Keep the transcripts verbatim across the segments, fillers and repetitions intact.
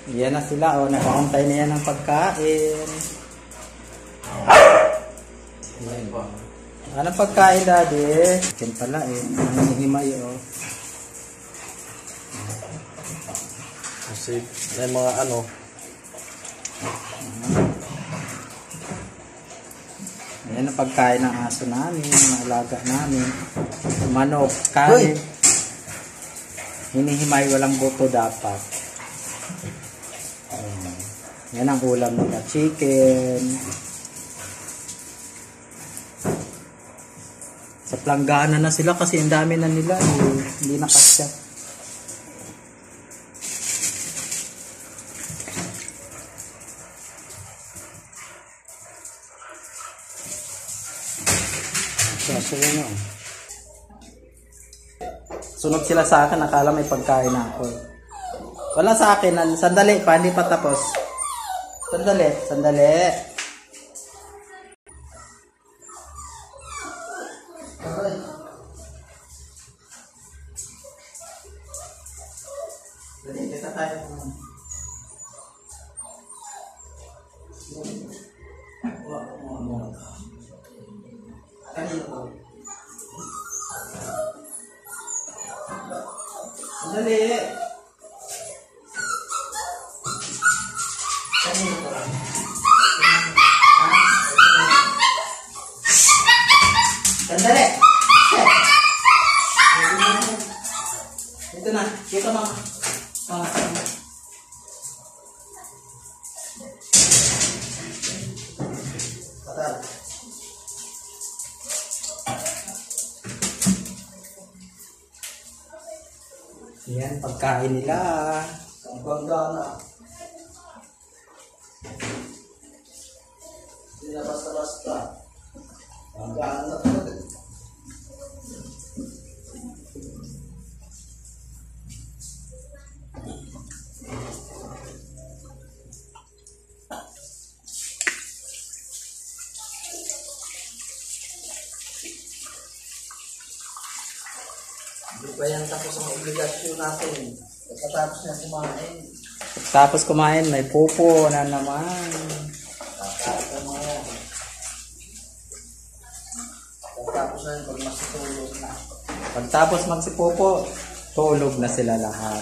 Yan na sila, oh. Nakaantay na yan ng pagkain. Yan. Anong pagkain, Daddy? Chicken pala, eh. Nanghihimay, oh. Kasi, may mga ano. Yan ang pagkain ng aso namin, mga alaga namin. Manok, kanin. Hinihimay, walang buto dapat. Ayan. Yan ang ulam nila, chicken. Sa planggana na sila kasi ang dami na nila, eh. Hindi na kasya. Sasulo na. Sunod sila sa akin, akala may pagkain na ako. Wala sa akin, sandali pa, hindi pa tapos. Sandali, sandali. Dali, kita tayo. Sandali. Sandali. Ito na. Dito mga. Mga. Patal. Yan, pagkain nila. Ang ganda na. Hindi na basta-basta. Ang ganda na. Hindi pa yan tapos ang obligasyon natin. Pagkatapos niya kumain. Pagkatapos kumain, may pupo na naman. Pagkatapos na mga yan. Pagkatapos na yan, pag masitulog na. Pagkatapos magsipupo, tulog na sila lahat.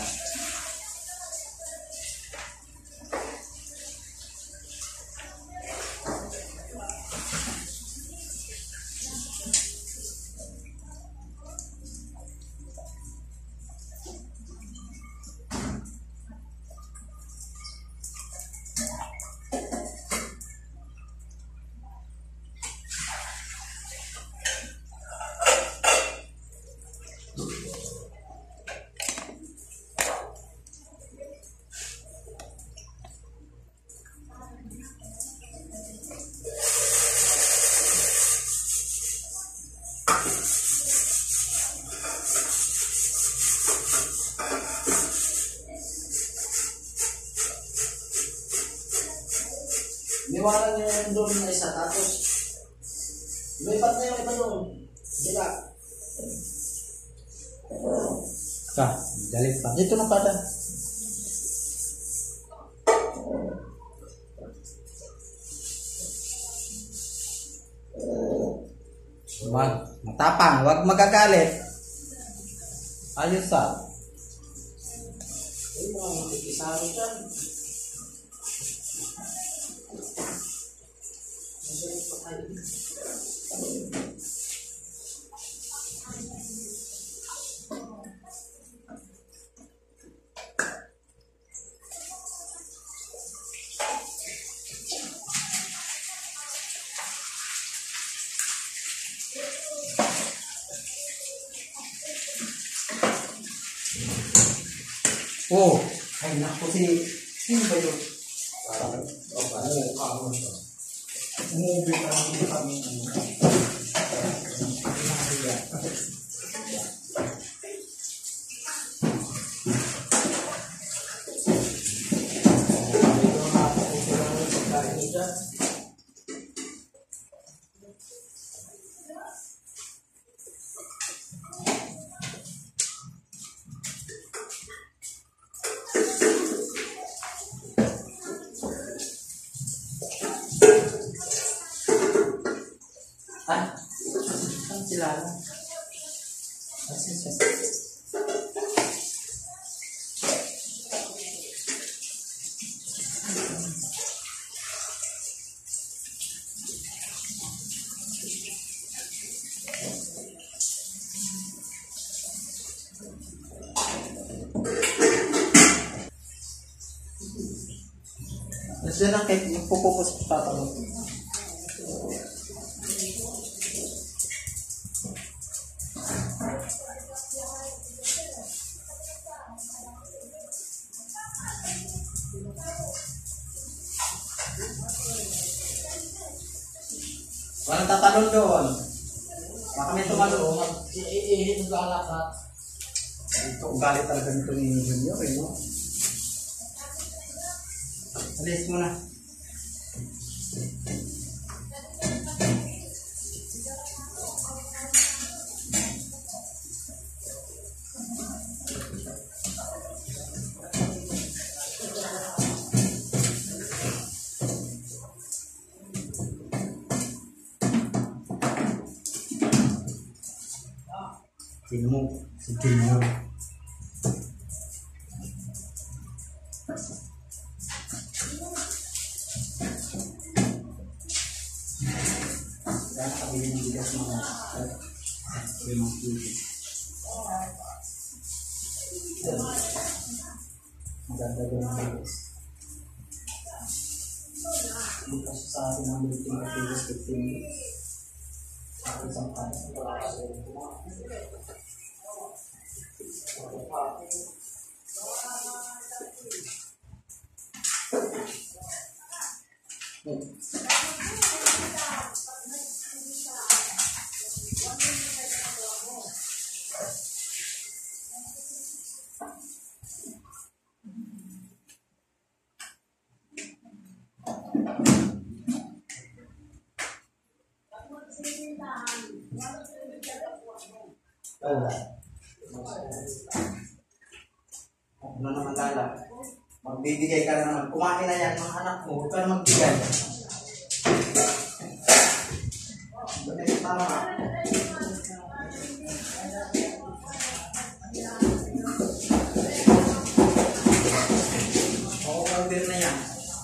Niwala niya yung doon na isa, tapos lumipat na yung iba doon. Hindi ka. Ka, galit pa. Dito na pada. Wag, matapang, wag magagalit. Ayos sa. Ay, mga makikisaro dyan. Oh, ay naku si sino ba yun? Parang oh, paano kamo to? Movie pa rin kami ano. Ah, saan sila? Asin siya. Kasi lang kahit magpupupos pa pa mo. Walang tatalon doon. Baka may tumalon. Iihin ko alak ha. Ito, galit talaga nito ni Junior, eh, no? Alis mo na. Tingnan mo, si Junior. Kaya nakabili ng bigas mga limang kilo. Maganda doon ang bigas. Bukas sa akin ang bilitin ng bigas fifteen minutes. Sa isang panas. Wala. Ano naman lala? Magbibigay ka na naman. Kumain na yan mga anak mo. Huwag ka na magbigay. Ganun yung tama. Oo, din na yan.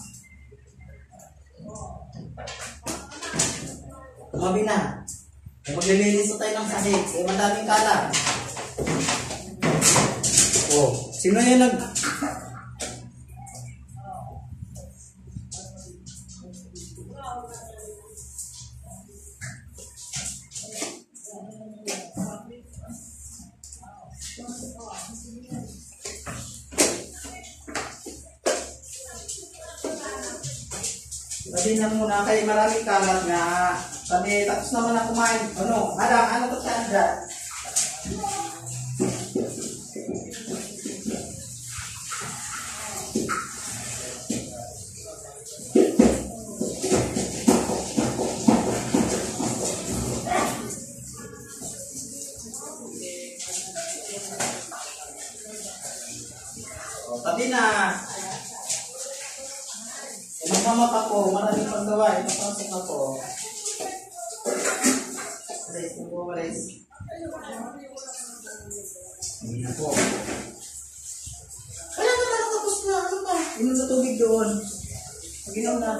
Tumabi na. Kung maglilinis tayo ng sahig, eh madaming kalat. Oh, sino yan nag... Sabi na muna kay maraming kalat nga. Sabi, tapos naman na kumain. Ano? Alang, ano to siya dyan? O, sabi na. Magmamak ako, maraming paggawa. Ipapasok ako. Alis, mo alis. Hindi na po. Kaya naman nakapos na. Ano pa? Inom sa tubig doon. Pag-inom na.